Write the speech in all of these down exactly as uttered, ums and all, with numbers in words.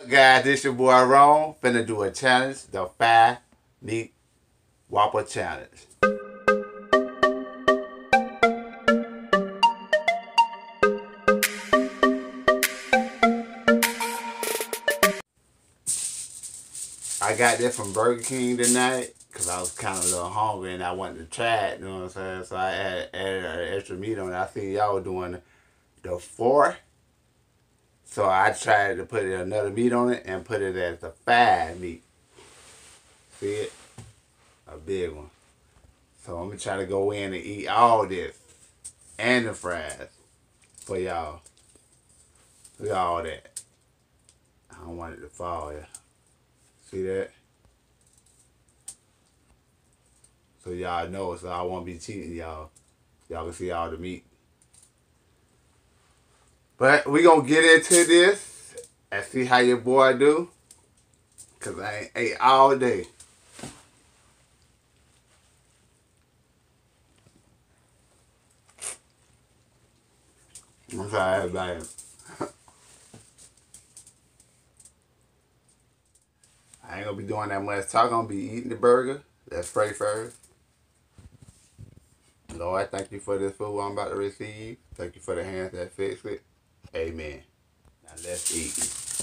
Guys, this your boy Ron. Finna do a challenge, the five meat Whopper challenge. I got this from Burger King tonight because I was kind of a little hungry and I wanted to try it. You know what I'm saying? So I added, added uh, extra meat on it. I seen y'all doing the four, so I tried to put another meat on it and put it as the five meat. See it? A big one. So I'm gonna try to go in and eat all this and the fries for y'all. Look at all that. I don't want it to fall. Yeah. See that? So y'all know. So I won't be cheating y'all. Y'all can see all the meat. But we gonna get into this and see how your boy do. Cause I ain't ate all day. I'm sorry, everybody. I ain't gonna be doing that much talk. I'm gonna be eating the burger. Let's pray first. Lord, thank you for this food I'm about to receive. Thank you for the hands that fix it. Amen. Now let's eat.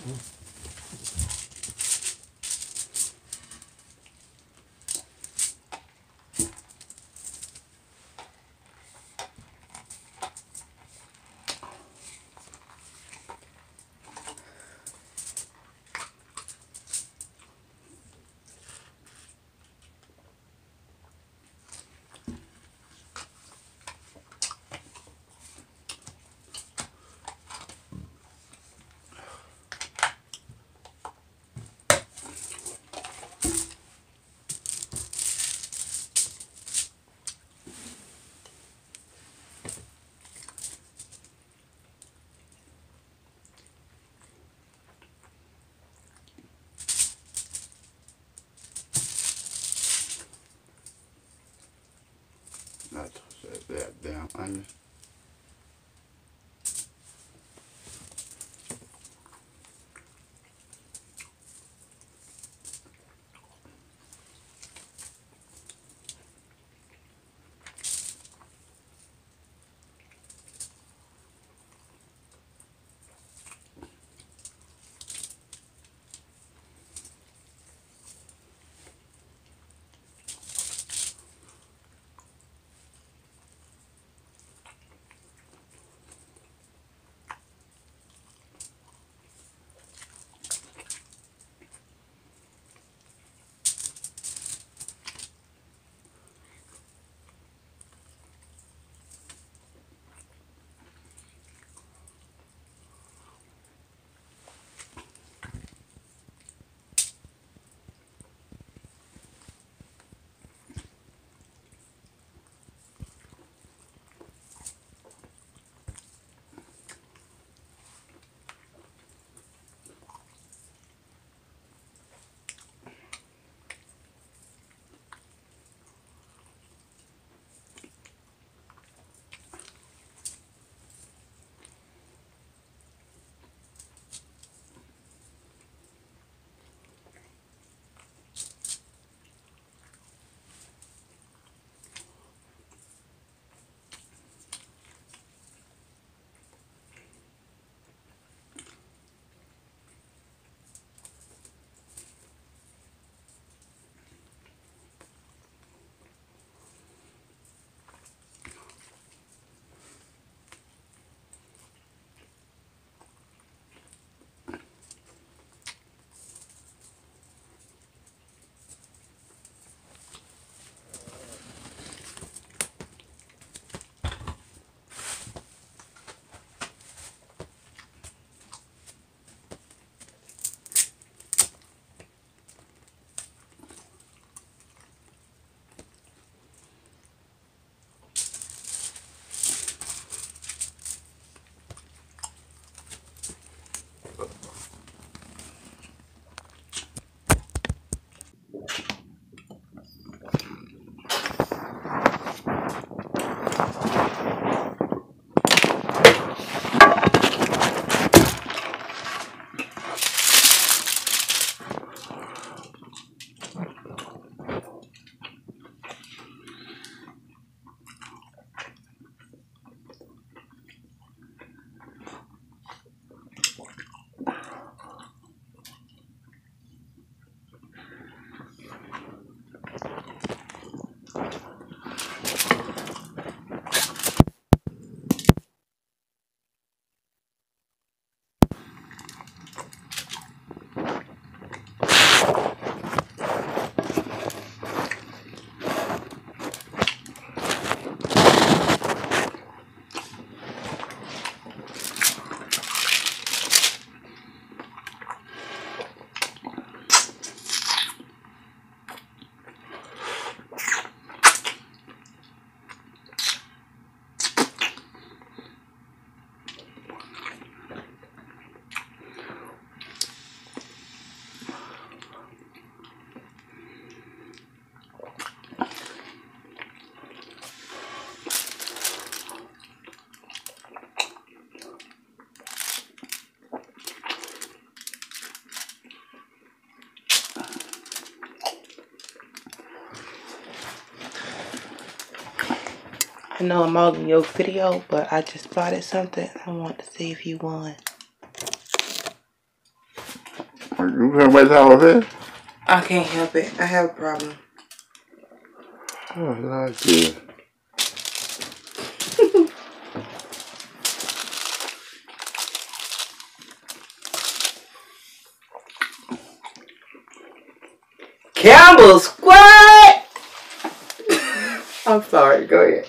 Not toss that damn onion. I know I'm all in your video, but I just spotted something. I want to see if you won. You can't wait till I was there? I can't help it. I have a problem. Oh, Lord, dear. Campbell Squad! I'm sorry. Go ahead.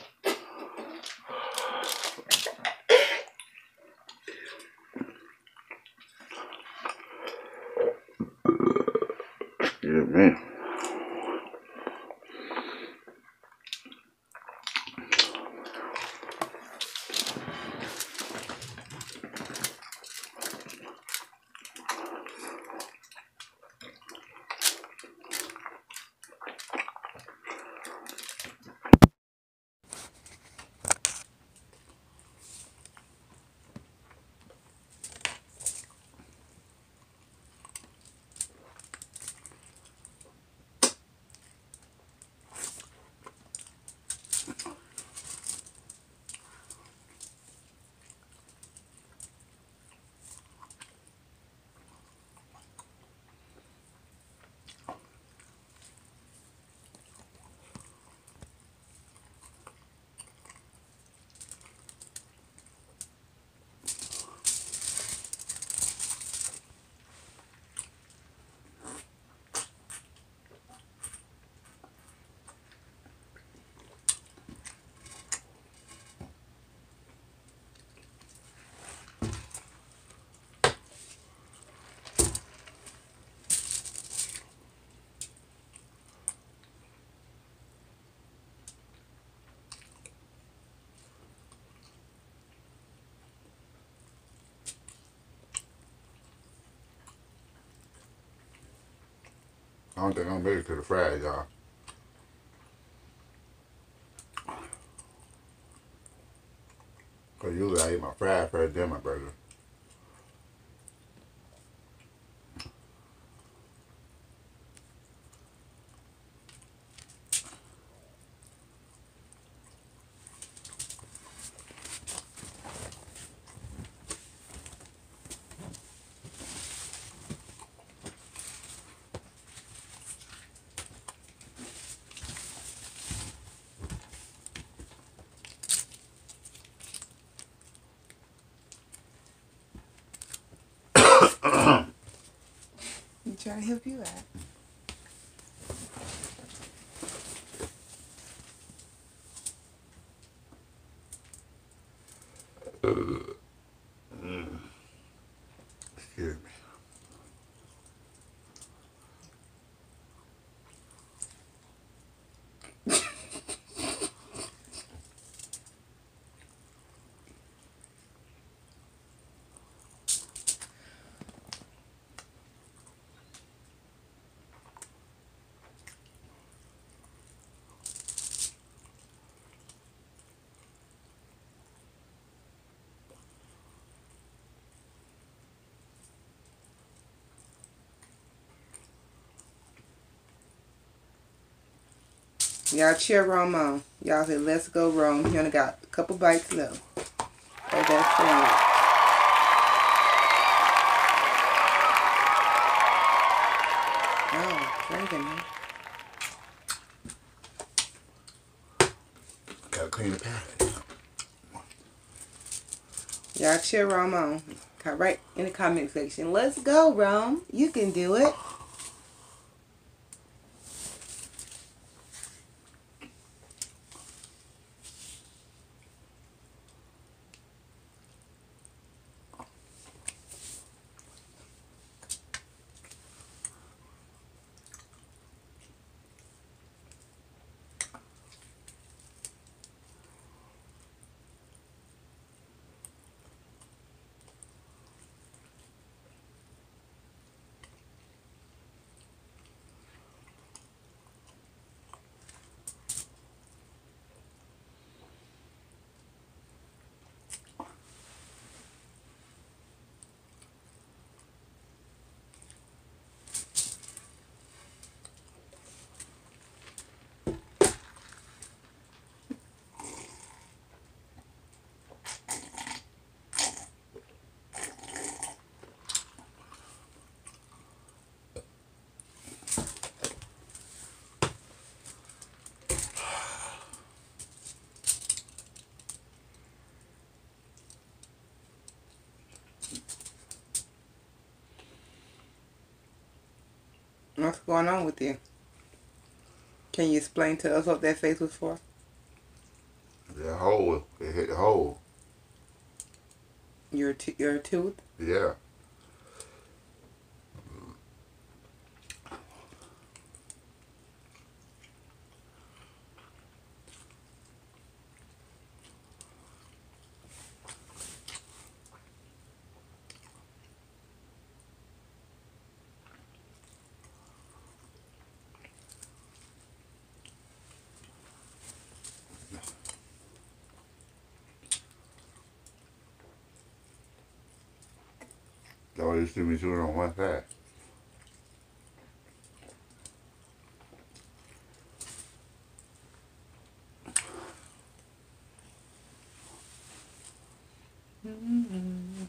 Excuse me. I don't think I'm ready to the fries, y'all. Because usually I eat my fries first, then my burger. I'm trying to help you out. Mm. Excuse me. Y'all cheer Rome on. Y'all said, let's go Rome. He only got a couple bites left. Oh, that's sandwich. Oh, drinking, man. Gotta clean the palate. Y'all cheer Rome on. Right in the comment section. Let's go, Rome. You can do it. What's going on with you? Can you explain to us what that face was for? The hole. It hit the hole. Your t- your tooth? Yeah. That's why you see me doing on one side. Mm-hmm.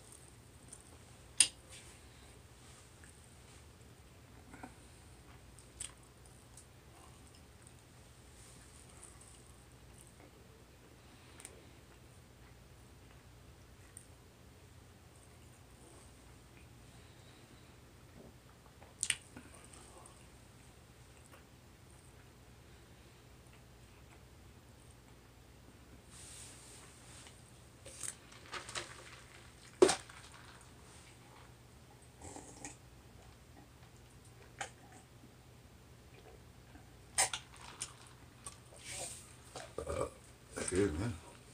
Excuse me.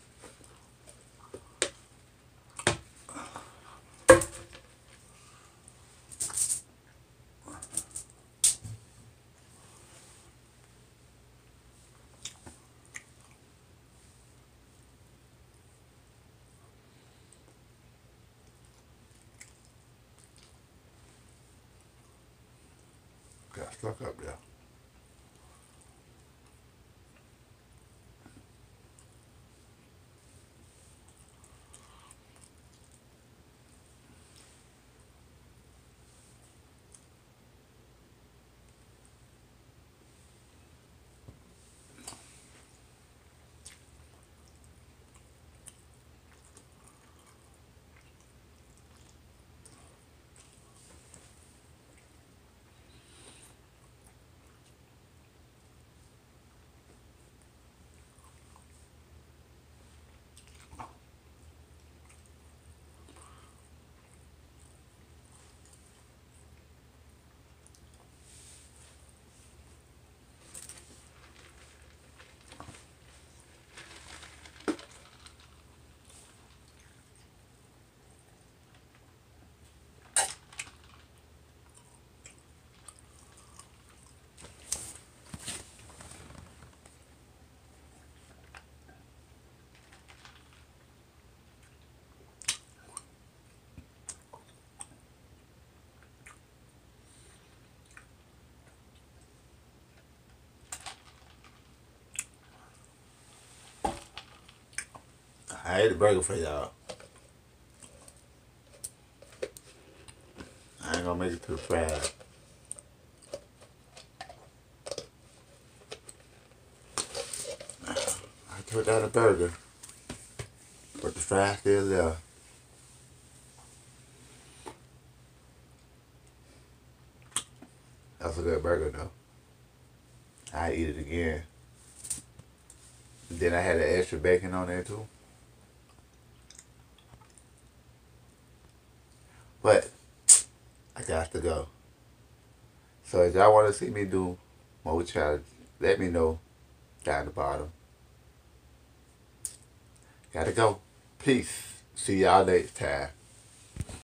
Got stuck up there. I ate the burger for y'all. I ain't gonna make it too fast. I took out a burger, but the fries still there. That's a good burger though. I eat it again. Then I had the extra bacon on there too. But I got to go. So if y'all want to see me do more challenges, let me know down the bottom. Gotta go. Peace. See y'all next time.